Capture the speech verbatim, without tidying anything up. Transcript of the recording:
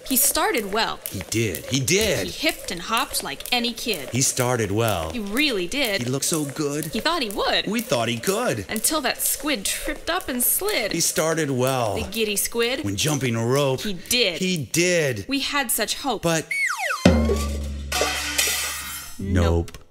He started well. He did. He did. He hipped and hopped like any kid. He started well. He really did. He looked so good. He thought he would. We thought he could. Until that squid tripped up and slid. He started well. The giddy squid. When jumping a rope. He did. He did. We had such hope. But... Nope. Nope.